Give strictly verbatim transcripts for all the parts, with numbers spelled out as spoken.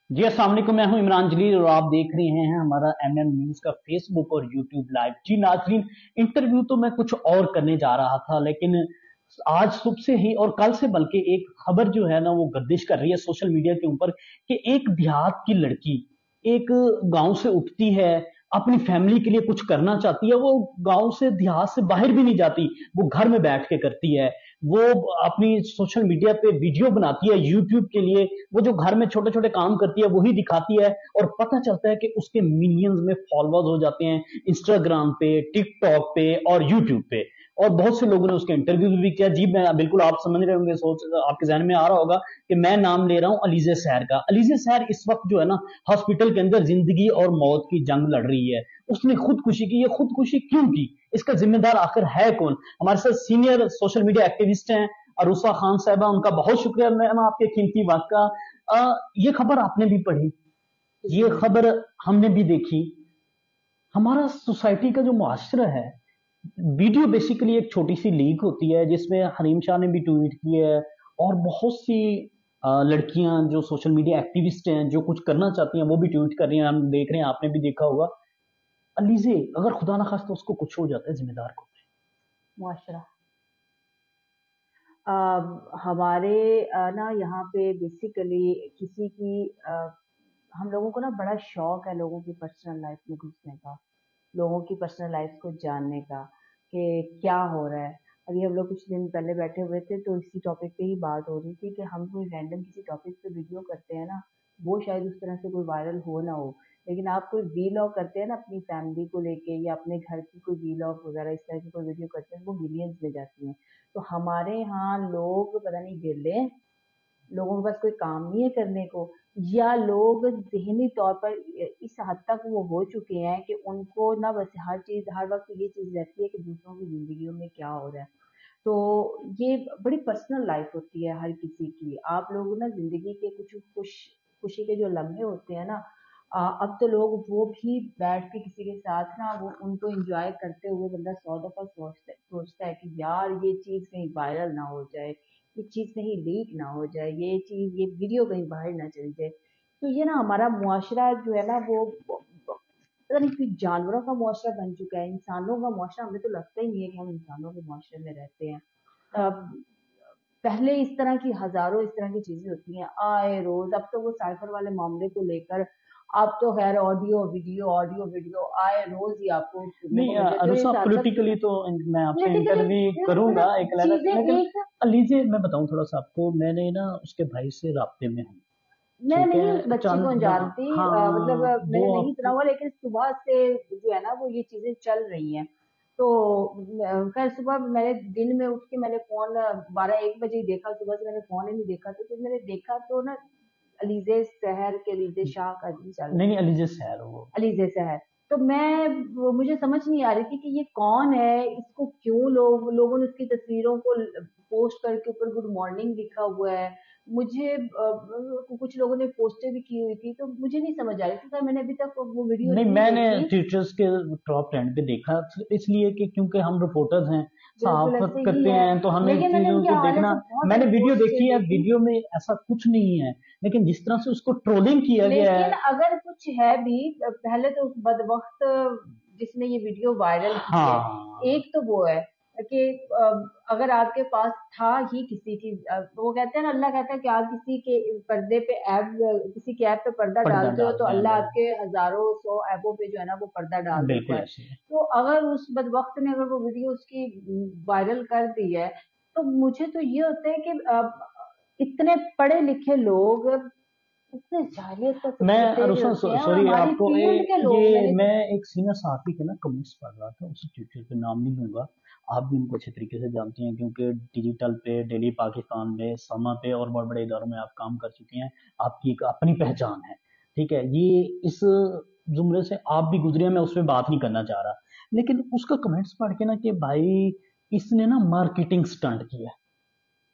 जी अस्सलाम वालेकुम, मैं हूं इमरान जलील और आप देख रहे हैं हमारा एम एम न्यूज का फेसबुक और यूट्यूब लाइव। जी नाजरीन, इंटरव्यू तो मैं कुछ और करने जा रहा था, लेकिन आज सुबह से ही और कल से बल्कि एक खबर जो है ना वो गर्दिश कर रही है सोशल मीडिया के ऊपर कि एक देहात की लड़की एक गांव से उठती है, अपनी फैमिली के लिए कुछ करना चाहती है। वो गांव से देहात से बाहर भी नहीं जाती, वो घर में बैठ के करती है। वो अपनी सोशल मीडिया पे वीडियो बनाती है यूट्यूब के लिए। वो जो घर में छोटे छोटे काम करती है वही दिखाती है और पता चलता है कि उसके मिलियंस में फॉलोअर्स हो जाते हैं इंस्टाग्राम पे, टिकटॉक पे और यूट्यूब पे। और बहुत से लोगों ने उसके इंटरव्यू भी किया। जी मैं बिल्कुल, आप समझ रहे होंगे, सोच आपके जहन में आ रहा होगा कि मैं नाम ले रहा हूं अलीजे सहर का। अलीजे सहर इस वक्त जो है ना हॉस्पिटल के अंदर जिंदगी और मौत की जंग लड़ रही है। उसने खुदकुशी की। ये खुदकुशी क्यों की, इसका जिम्मेदार आखिर है कौन? हमारे साथ सीनियर सोशल मीडिया एक्टिविस्ट हैं अरूसा खान साहबा, उनका बहुत शुक्रिया मैम आपके कीमती वक्त का। आ, ये खबर आपने भी पढ़ी, ये खबर हमने भी देखी। हमारा सोसाइटी का जो मुआशरा है, वीडियो बेसिकली एक छोटी सी लीक होती है जिसमें हरीम शाह ने भी ट्वीट की है और बहुत सी अ, लड़कियां जो सोशल मीडिया एक्टिविस्ट हैं जो कुछ करना चाहती हैं वो भी ट्वीट कर रही हैं। हम देख रहे हैं, आपने भी देखा होगा। अलीजे, अगर खुदा ना खास्ता उसको कुछ हो जाता है, जिम्मेदार को मुआशरा। अ, हमारे अ, ना यहाँ पे बेसिकली किसी की अ, हम लोगों को ना बड़ा शौक है लोगों की पर्सनल लाइफ में घुसने का, लोगों की पर्सनल लाइफ को जानने का कि क्या हो रहा है। अभी हम लोग कुछ दिन पहले बैठे हुए थे तो इसी टॉपिक पे ही बात हो रही थी कि हम कोई रैंडम किसी टॉपिक पे वीडियो करते हैं ना, वो शायद उस तरह से कोई वायरल हो ना हो, लेकिन आप कोई वीलॉग करते हैं ना अपनी फैमिली को लेके या अपने घर की कोई वीलॉग वगैरह इस तरह की कोई वीडियो करते हैं वो मिलियंस में जाती हैं। तो हमारे यहाँ लोग पता नहीं गिरले हैं, लोगों के पास कोई काम नहीं है करने को, या लोग ज़हनी तौर पर इस हद तक वो हो चुके हैं कि उनको ना बस हर चीज़ हर वक्त ये चीज़ रहती है कि दूसरों की ज़िंदगियों में क्या हो रहा है। तो ये बड़ी पर्सनल लाइफ होती है हर किसी की। आप लोग ना ज़िंदगी के कुछ खुश खुशी के जो लम्हे होते हैं ना, अ, अब तो लोग वो भी बैठ के किसी के साथ ना वो उनको एंजॉय करते हुए बंदा सौ दफा सोचता सोचता है कि यार ये चीज कहीं वायरल ना हो जाए, ये चीज कहीं लीक ना हो जाए, ये चीज ये वीडियो कहीं बाहर ना चली जाए। तो ये ना हमारा मुआशरा जो है ना वो वो- वो- पता नहीं कि जानवरों का मुआशरा बन चुका है, इंसानों का मुआशरा हमें तो लगता ही नहीं है कि हम इंसानों के मुआशरे में रहते हैं। अब पहले इस तरह की हजारों इस तरह की चीजें होती हैं आए रोज। अब तो वो साइफर वाले मामले को लेकर अब तो खैर ऑडियो वीडियो ऑडियो वीडियो आए रोज ही आपको सुनने नहीं। को मिल जाते हैं। अरुसा, इस हद तक पॉलिटिकली तो मैं आपसे पॉलिटिकली इंटरव्यू करूंगा मतलब एक अलग, चीजें लेकिन एक अलीजे मैं बताऊं थोड़ा सा आपको, मैंने ना उसके भाई से राब्ते में हूँ। मैं ठीक नहीं उस है, बच्ची को चंद जानती, अ, मतलब हाँ अ, वो मैंने नहीं सुना आपको हुआ, लेकिन सुबह से जो है ना वो ये चीजें चल रही हैं। तो अ, खैर सुबह मैंने दिन में उठ के मैंने फोन बारह एक बजे ही देखा, सुबह से मैंने फोन ही नहीं देखा। तो फिर मैंने देखा तो ना अलीजे शहर के अलीजे शाह का भी चल नहीं रहा नहीं, था, अलीजे सहर वो। अली जैसा है। तो मैं वो मुझे समझ नहीं आ रही थी कि ये कौन है, इसको क्यों लोग लोगों ने उसकी तस्वीरों को पोस्ट करके ऊपर गुड मॉर्निंग लिखा हुआ है। मुझे अ, कुछ लोगों ने पोस्टें भी की हुई थी, तो मुझे नहीं समझ आ रही थी। सर मैंने अभी तक वो वीडियो नहीं, नहीं मैंने देखी। ट्विटर्स के टॉप ट्रेंड पे देखा, इसलिए कि क्योंकि हम रिपोर्टर्स हैं, बिल्कुल सहाफत ऐसे ही करते है, हैं, तो हमें लेकिन मैंने चीजों उनके को हवाले देखना। से बहुत मैंने सारी वीडियो पोस्टें देखी है, देखी, वीडियो में ऐसा कुछ नहीं है, लेकिन जिस तरह से उसको ट्रोलिंग किया गया लेकिन है। अगर कुछ है भी, पहले तो उस बदबख्त जिसने ये वीडियो वायरल की है, हाँ, एक तो वो है कि अ, अगर आपके पास था ही किसी की, अ, वो कहते हैं ना, अल्लाह कहता है कि आप किसी के पर्दे पे ऐब किसी के ऐब पे पर्दा पर्दा डालते हो तो डालते हैं अल्लाह बिल्कुल। आपके हजारों सौ ऐबों पे जो है ना वो पर्दा डाल देता बिल्कुल है। ऐसे ही है। तो अगर उस बदबख्त ने अगर वो वीडियो उसकी वायरल कर दी है, तो मुझे तो ये होता है कि अ, इतने पढ़े लिखे लोग इतने जाहिलियत का मैं सबूत दे रहे अरुसा होते हैं, और सॉरी हमारी आपको ए, फील्ड के लोग, ये मैंने मैं एक सीनियर साथी के ना कमेंट्स पढ़ रहा था, उसी ट्विटर पे नाम नहीं लूंगा। आप भी उनको अच्छे तरीके से जानती हैं क्योंकि डिजिटल पे, डेली पाकिस्तान में, समा पे और बड़े बड़े इदारों में आप काम कर चुके हैं। आपकी एक अपनी पहचान है। ठीक है, ये इस जुमरे से आप भी गुजरे हैं, मैं उसमें बात नहीं करना चाह रहा, लेकिन उसका कमेंट्स पढ़ के ना कि भाई इसने ना मार्केटिंग स्टंट किया।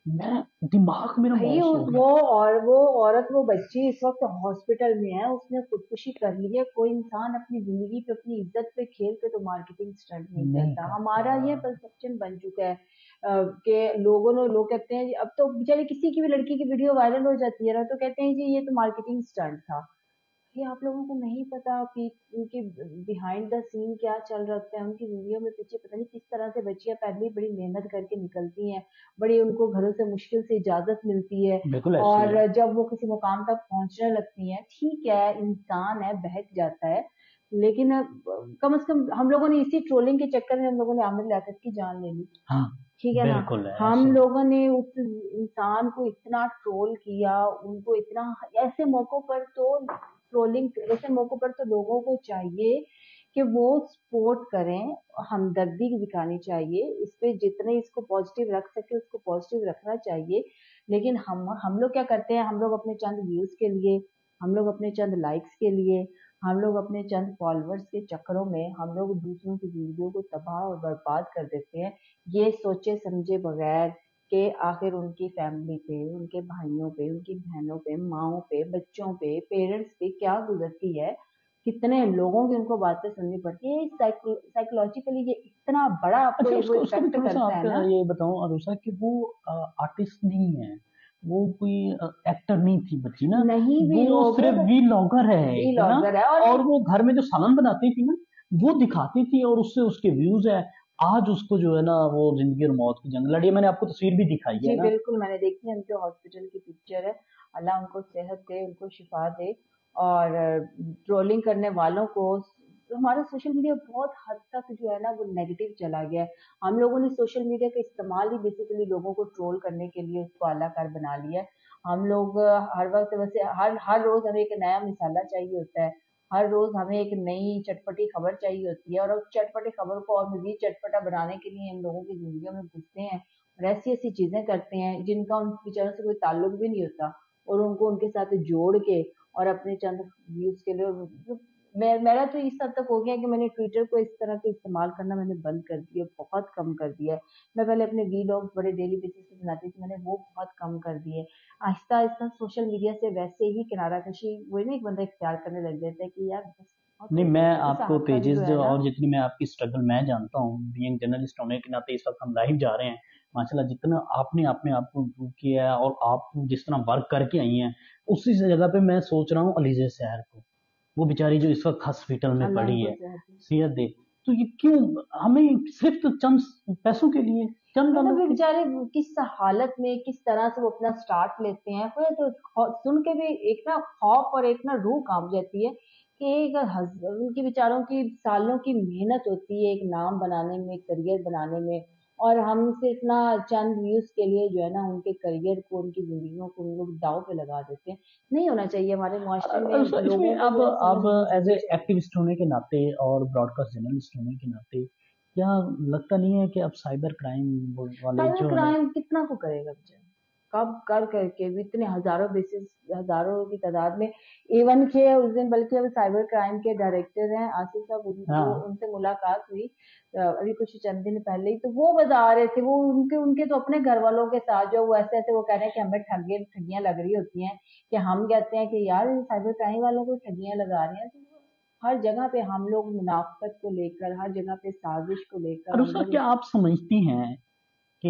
मैं दिमाग मेरा भाई मौज हो उस- गया। वो और वो औरत वो बच्ची इस वक्त हॉस्पिटल में है, उसने खुदकुशी कर ली है। कोई इंसान अपनी जिंदगी पे अपनी इज्जत पे खेल के तो मार्केटिंग स्टंट नहीं नहीं करता। करता। हमारा ये परसेप्शन बन चुका है अ, कि लोगों ने लोग कहते हैं अब तो बेचारे किसी की भी लड़की की वीडियो वायरल हो जाती है ना तो कहते हैं जी ये तो मार्केटिंग स्टंट था। ये आप लोगों को नहीं पता कि उनके बिहाइंड द सीन क्या चल रहा होता है। उनकी वीडियो में पीछे पता नहीं किस तरह से बच्चियां पहले ही बड़ी मेहनत करके निकलती हैं, बड़ी उनको घरों से मुश्किल से इजाजत मिलती है, बिल्कुल ऐसे ही है। और जब वो किसी मुकाम तक पहुंचने लगती हैं, ठीक है इंसान है बहक जाता है, लेकिन अब कम से कम हम लोगों ने इसी ट्रोलिंग के चक्कर में हम लोगों ने आमिर लियाकत की जान ले ली। हाँ ठीक है ना। बिल्कुल है हम ऐसे। लोगों ने उस इंसान को इतना ट्रोल किया, उनको इतना, ऐसे मौकों पर तो ट्रोलिंग, ऐसे मौकों पर तो लोगों को चाहिए कि वो सपोर्ट करें, हमदर्दी दिखानी चाहिए, इस पे जितने इसको पॉजिटिव रख सके उसको पॉजिटिव रखना चाहिए। लेकिन हम हम लोग क्या करते हैं, हम लोग अपने चंद व्यूज के लिए, हम लोग अपने चंद लाइक्स के लिए, हम लोग अपने चंद फॉलोअर्स के चक्करों में हम लोग दूसरों की वीडियो को तबाह और बर्बाद कर देते हैं, ये सोचे समझे बगैर कि आखिर उनकी फैमिली पे, उनके भाइयों पे, उनकी बहनों पे, माओ पे, बच्चों पे, पेरेंट्स पे क्या गुजरती है, कितने लोगों की उनको बातें सुननी पड़ती है। साइकोलॉजिकली ये इतना बड़ा आपको अच्छा ये वो उसका उसका भी इफेक्ट थोड़ा सा करता आप है ना। ये बताऊं अरुषा कि वो आर्टिस्ट नहीं है, वो कोई एक्टर नहीं थी बच्ची ना, नहीं भी वो लोग सिर्फ वीलॉगर है एक ना। व्लॉगर है, और और वो घर में जो सालन बनाती थी ना वो दिखाती थी और उससे उसके व्यूज है। आज उसको जो है ना वो जिंदगी और मौत की जंग लड़ी है। मैंने आपको तस्वीर भी दिखाई है जी ना। बिल्कुल मैंने देखी है, उनके हॉस्पिटल की पिक्चर है। अल्लाह उनको सेहत दे, उनको शिफा दे। और ट्रोलिंग करने वालों को, हमारा सोशल मीडिया बहुत हद तक जो है ना वो नेगेटिव चला गया है। हम लोगों ने सोशल मीडिया का इस्तेमाल ही बेसिकली लोगों को ट्रोल करने के लिए उसको आलाकार बना लिया है। हम लोग अ, हर वक्त वैसे हर हर रोज हमें एक नया मिसाला चाहिए होता है, हर रोज हमें एक नई चटपटी खबर चाहिए होती है, और उस चटपटी खबर को और मजीद चटपटा बनाने के लिए हम लोगों की जिंदगी में घुसते हैं और ऐसी ऐसी चीजें करते हैं जिनका उन बेचारों से कोई ताल्लुक भी नहीं होता, और उनको उनके साथ जोड़ के और अपने चंद व्यूज के लिए, और मैं मेरा तो इस हद तक हो गया कि मैंने ट्विटर को इस तरह के इस्तेमाल करना मैंने बंद कर दिया, बहुत कम कर दिया है। मैं पहले अपने वीलॉग्स बड़े डेली बेसिस पे बनाती थी, मैंने वो बहुत कम कर दिए। आहिस्ता आहिस्ता सोशल मीडिया से वैसे ही किनारा कशी वही ना एक बंदा इख्तियार करने लग जाता है कि यार बस बहुत नहीं हो मैं गया, इस आपको हद तक पेजेस जो है जो ना। और जितनी मैं आपकी स्ट्रगल मैं जानता हूँ बीइंग जर्नलिस्ट होने के नाते इस वक्त हम लाइव जा रहे हैं माशाल्लाह, जितना आपने अपने आप को इम्प्रूव किया है और आप जिस तरह वर्क करके आई हैं उसी जगह पे मैं सोच रहा हूँ अलीजे शहर को, वो बेचारी जो इस वक्त हॉस्पिटल में अल्लाह पड़ी उनको है सेहत दे। सेहत दे। तो ये क्यों हमें सिर्फ तो चंद पैसों के लिए, चंद मतलब डॉलर वे के। बेचारे किस हालत में किस तरह से वो अपना स्टार्ट लेते हैं, फिर तो खौ- सुन के भी एक ना खौफ और एक ना रूह कांप जाती है कि एक हज- उनकी बेचारों की सालों की मेहनत होती है एक नाम बनाने में, करियर बनाने में, और हम सिर्फ ना चंद व्यूज के लिए जो है ना उनके करियर को, उनकी जिंदगियों को उन लोग दाव पे लगा देते हैं। नहीं होना चाहिए, हमारे मुआशरे में और इसमें लोगों को अब जो है समझ अब होनी एज चाहिए ए चाहिए। एक्टिविस्ट होने के नाते और ब्रॉडकास्ट जर्नलिस्ट होने के नाते क्या लगता नहीं है कि अब साइबर क्राइम वाले साइबर जो है ना। क्राइम कितना को करेगा बेचारा, कब कर करके भी इतने हजारों बेसिस, हजारों की तादाद में। इवन के उस दिन बल्कि अभी साइबर क्राइम के डायरेक्टर हैं आसिफ साहब, उनको हाँ उनसे मुलाकात हुई अ, अभी कुछ चंद दिन पहले ही, तो वो बता रहे थे, वो उनके उनके तो अपने घर वालों के साथ जो वो ऐसे ऐसे वो कह रहे हैं कि हमें ठगे ठगियां लग रही होती हैं, कि हम कहते हैं कि यार साइबर क्राइम वालों को ठगियां लगा रहे हैं। तो हर जगह पे हम लोग मुनाफत को लेकर, हर जगह पे साजिश को लेकर और हम उसका लोग। क्या आप समझती हैं कि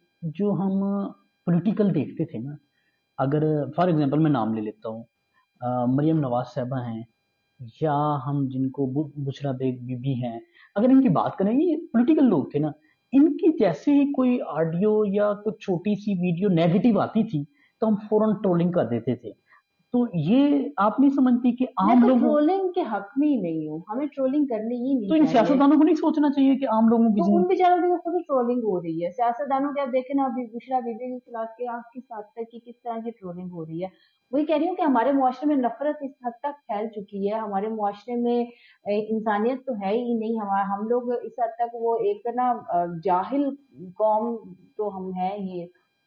जो हम पॉलिटिकल देखते थे ना, अगर फॉर एग्जांपल मैं नाम ले लेता हूँ, अ, मरियम नवाज साहबा हैं या हम जिनको बु- बुशरा बेग बीबी हैं, अगर इनकी बात करें ये पॉलिटिकल लोग थे ना, इनकी जैसे ही कोई ऑडियो या कुछ छोटी सी वीडियो नेगेटिव आती थी तो हम फौरन ट्रोलिंग कर देते थे। तो ये आप नहीं समझती कि मैं आम तो लोगों, ट्रोलिंग के हक में ही नहीं हूँ, हमें ट्रोलिंग करनी ही नहीं तो इन चाहिए। सियासतदानों को नहीं सोचना चाहिए कि आम लोगों की तो उन जिंदगी। बेचारों की तो खुद ट्रोलिंग हो रही है, सियासतदानों के आप देखें ना, अभी बुशरा बीबी के खिलाफ के आप किस हद तक की किस तरह की ट्रोलिंग हो रही है। वही कह रही हूँ कि हमारे मुआशरे में नफरत इस हद तक फैल चुकी है, हमारे मुआशरे में ए, इंसानियत तो है ही नहीं, हमारा हम लोग इस हद तक वो एक ना अ, जाहिल कौम तो हम हैं ही,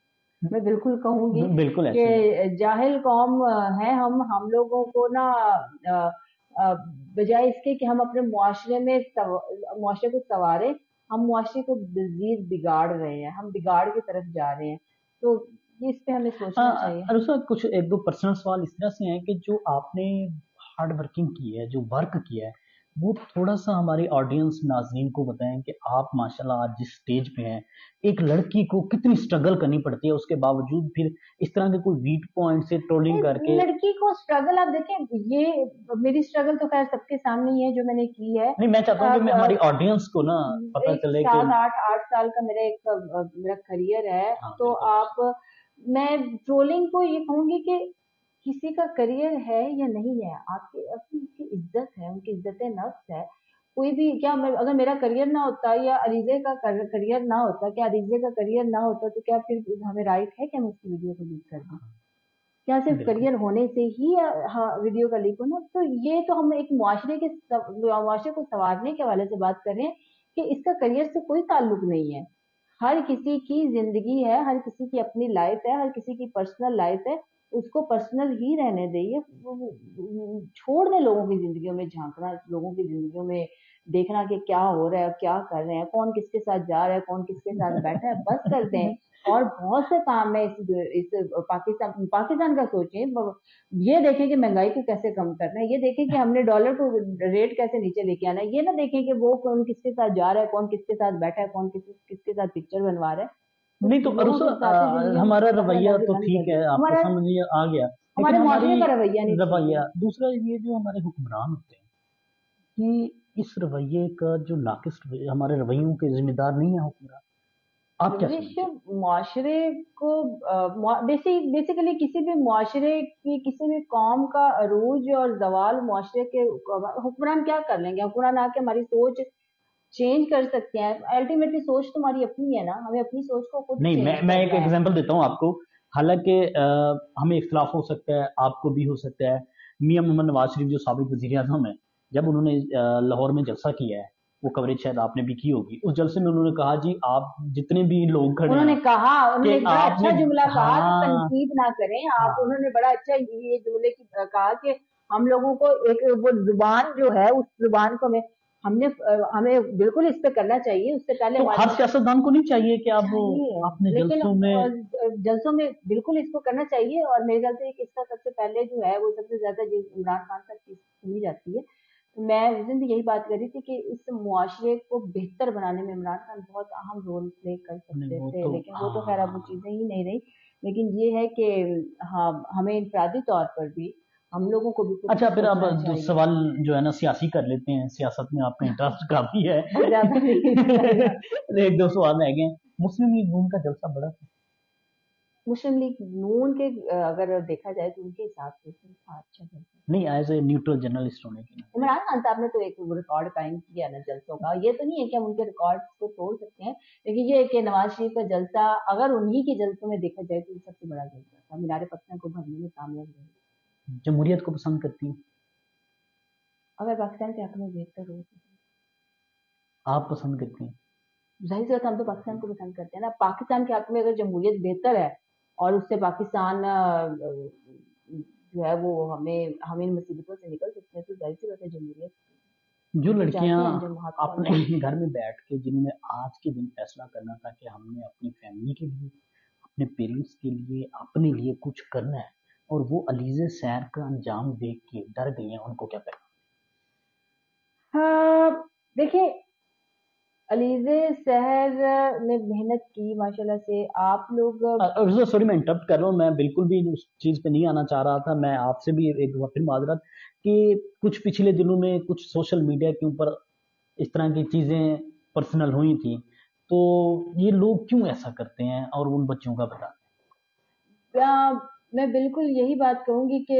मैं बिल्कुल कहूंगी बिल्कुल ऐसे ही है। कि जाहिल कौम अ, है हम हम लोगों को ना अ, अ, बजाय इसके कि हम अपने मुआशरे में सव- मुआशरे को संवारें, हम मुआशरे को मजीद बिगाड़ रहे हैं, हम बिगाड़ की तरफ जा रहे हैं। तो इस पे हमें सोचना चाहिए। अरुषा, कुछ एक दो पर्सनल सवाल इस तरह से हैं कि जो आपने हार्ड वर्किंग की है, जो वर्क किया है, वो थोड़ा सा हमारी ऑडियंस नाजरीन को बताएं कि आप माशाल्लाह आज जिस स्टेज पे हैं, एक लड़की को कितनी स्ट्रगल करनी पड़ती है, उसके बावजूद फिर इस तरह के कोई वीक पॉइंट से ट्रोलिंग करके। लड़की को स्ट्रगल, आप देखें, ये मेरी स्ट्रगल तो खैर सबके सामने ही है जो मैंने की है। नहीं, मैं चाहता हूँ कि मैं हमारी ऑडियंस को ना पता चले कि सात आठ आठ साल का मेरा एक मेरा करियर है। हाँ, तो आप, मैं ट्रोलिंग को ये कहूंगी कि किसी का करियर है या नहीं है, आपकी अपनी की इज्जत है, उनकी इज्जत नफ्स है। कोई भी, क्या मैं, अगर मेरा करियर ना होता या अरीजे का करियर ना होता, क्या अरीजे का करियर ना होता तो क्या फिर हमें राइट है कि हम उसकी वीडियो को लीक कर दें? क्या सिर्फ करियर होने से ही हाँ वीडियो का लीक होना? तो ये तो हम एक मुआशरे के मुआशरे को संवारने के हवाले से बात कर रहे हैं कि इसका करियर से कोई ताल्लुक नहीं है। हर किसी की जिंदगी है, हर किसी की अपनी लाइफ है, हर किसी की पर्सनल लाइफ है, उसको पर्सनल ही रहने दें। छोड़ दें लोगों की जिंदगियों में झांकना, लोगों की जिंदगियों में देखना कि क्या हो रहा है, क्या कर रहे हैं, कौन किसके साथ जा रहा है, कौन किसके साथ बैठा है, बस कर दें। और बहुत से काम है इस, इस पाकिस्तान पाकिस्तान का सोचें, ये देखें कि महंगाई को कैसे कम करना है, ये देखें कि हमने डॉलर को रेट कैसे नीचे लेके आना है, ये ना देखें कि वो कौन किसके साथ जा रहा है, कौन किसके साथ बैठा है, कौन किस किसके साथ पिक्चर बनवा रहा है। नहीं तो अरुषा, हमारा रवैया तो ठीक है, आपको समझ आ गया, हमारे मुआशरे का रवैया नहीं, रवैया दूसरा ये जो हमारे हुक्मरान होते हैं कि इस रवैये का जो नाकिस हमारे रवैयों के जिम्मेदार नहीं है हुक्मरान। आप क्या मुआशरे को बेसिक बेसिकली किसी भी मुआशरे की, किसी भी कौम का अरूज और जवाल मुआशरे के हुक्मरान क्या कर लेंगे? हुक्मरान आके हमारी सोच चेंज कर सकते हैं। अल्टीमेटली सोच तुम्हारी अपनी है ना, हमें अपनी सोच को खुद नहीं, मैं मैं एक एग्जांपल देता हूँ आपको। हालांकि हमें इख्तलाफ हो सकता है, आपको भी हो सकता है। मियां मोहम्मद नवाज शरीफ जो साबिक वजीर आज़म है, जब उन्होंने लाहौर में जलसा किया है, वो कवरेज शायद आपने भी की होगी, उस जलसे में उन्होंने कहा जी आप जितने भी लोग खड़े, उन्होंने कहा, उन्होंने बड़ा अच्छा जुमला कहा कि तनकीद ना करें आप। उन्होंने बड़ा अच्छा ये जुमले की कहा कि हम लोगों को एक वो जुबान जो है, उस जुबान को हमें हमने हमें बिल्कुल इस पे करना चाहिए। उससे पहले तो हर सियासतदान को नहीं चाहिए कि आप अपने जलसों में जलसों में बिल्कुल इसको करना चाहिए। और मेरे ख्याल से इसका सबसे पहले जो है वो सबसे ज्यादा इमरान खान तक सुनी जाती है। तो मैं उस दिन यही बात कर रही थी कि इस मुआशरे को बेहतर बनाने में इमरान खान बहुत अहम रोल प्ले कर सकते थे, तो, लेकिन वो तो खैर अब वो चीजें ही नहीं रही। लेकिन ये है कि हाँ, हमें इंफरादी तौर पर भी हम लोगों को भी। अच्छा, फिर अब सवाल जो है ना सियासी कर लेते हैं, सियासत में आपका इंटरेस्ट काफी है। एक दो सवाल रह गए। मुस्लिम लीग नून का जलसा बड़ा था। मुस्लिम लीग नून के अगर देखा जाए तो उनके हिसाब से अच्छा जलसा नहीं, एज ए न्यूट्रल जर्नलिस्ट होने के नाते इमरान खान साहब ने तो एक रिकॉर्ड कायम किया ना जलसों का। ये तो नहीं है कि हम उनके रिकॉर्ड को तोड़ सकते हैं, लेकिन ये है कि नवाज शरीफ का जलसा अगर उन्हीं के जलसों में देखा जाए तो सबसे बड़ा जलसा था, मीनार पत्थर को भरने में कामयाब रहे। जमहूरियत को पसंद करती है? अगर पाकिस्तान के हक में बेहतर हो तो आप पसंद करती हैं? जाहिर सी बात, हम तो पाकिस्तान को पसंद करते हैं ना। पाकिस्तान के हक में अगर जमहूरियत बेहतर है और उससे पाकिस्तान जो है वो हमें हमें इन मुसीबतों से निकल सकते हैं, तो जाहिर सी बात है जमहूरियत। जो लड़कियां अपने घर में बैठ के, जिन्होंने आज के दिन फैसला करना था कि हमने अपनी फैमिली के लिए, अपने पेरेंट्स के लिए, अपने लिए कुछ करना है, और वो अलीज़े सैर का अंजाम देख के डर गई हैं, उनको क्या करें? हाँ देखिए, अलीज़े सहर ने मेहनत की माशाल्लाह से। आप लोग, सॉरी मैं इंटरप्ट कर रहा हूँ, मैं बिल्कुल भी उस चीज पे नहीं आना चाह रहा था। मैं आपसे भी एक बार फिर माजरत कि कुछ पिछले दिनों में कुछ सोशल मीडिया के ऊपर इस तरह की चीजें पर्सनल हुई थी, तो ये लोग क्यों ऐसा करते हैं और उन बच्चों का बताते हैं? मैं बिल्कुल यही बात कहूंगी कि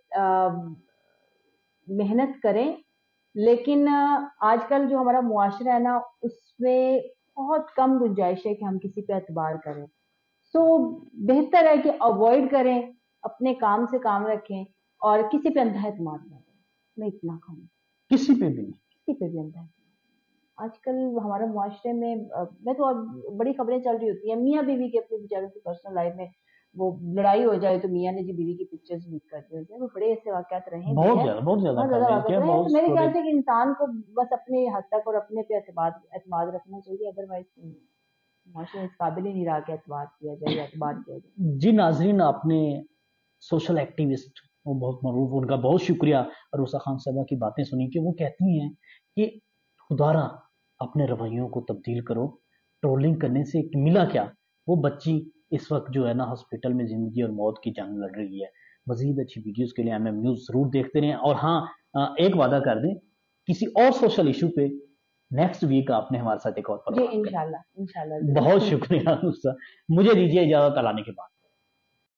मेहनत करें, लेकिन आजकल जो हमारा मुआशरा है ना, उसमें बहुत कम गुंजाइश है कि हम किसी पे एतबार करें। तो बेहतर है कि अवॉइड करें, अपने काम से काम रखें और किसी पे अंधा एतमाद ना करें। मैं इतना कहूँ, किसी पे भी किसी पे भी अंधा। आजकल हमारे मुआशरे में मैं तो बड़ी खबरें चल रही होती है, मियाँ बीवी के अपने बेचारों की पर्सनल लाइफ में वो लड़ाई हो जाए तो मियाँ ने जी बीवी की पिक्चर्स लीक कर दी। वो बड़े ऐसे वाकयात रहे, बहुत ज्यादा बहुत ज्यादा बहुत मेरे ख्याल से कि इंसान को बस अपने हद तक और अपने पे एतमाद एतमाद रखना चाहिए, अदरवाइज معاشرے میں اس قابل ہی نہیں رہا کہ اعتبار کیا جائے یا اعتبار کیا جائے. جی ناظرین، آپ نے سوشل ایکٹیوسٹ وہ بہت معروف، ان کا بہت شکریہ عروسہ خان صاحبہ کی باتیں سنی کہ وہ کہتی ہیں کہ خدارا اپنے رویوں کو تبدیل کرو، ٹرولنگ کرنے سے ملا کیا. وہ بچی اس وقت جو ہے نا ہاسپٹل میں زندگی اور موت کی جنگ لڑ رہی ہے. مزید اچھی ویڈیوز کے لیے ایم ایم نیوز ضرور دیکھتے رہیں، اور ہاں ایک وعدہ کر دیں کسی اور سوشل ایشو پہ نیکسٹ ویک آپ نے ہمارے ساتھ ایک اور جی انشاءاللہ انشاءاللہ. بہت شکریہ. مجھے دیجیے اجازت، اللہ نے کے بعد.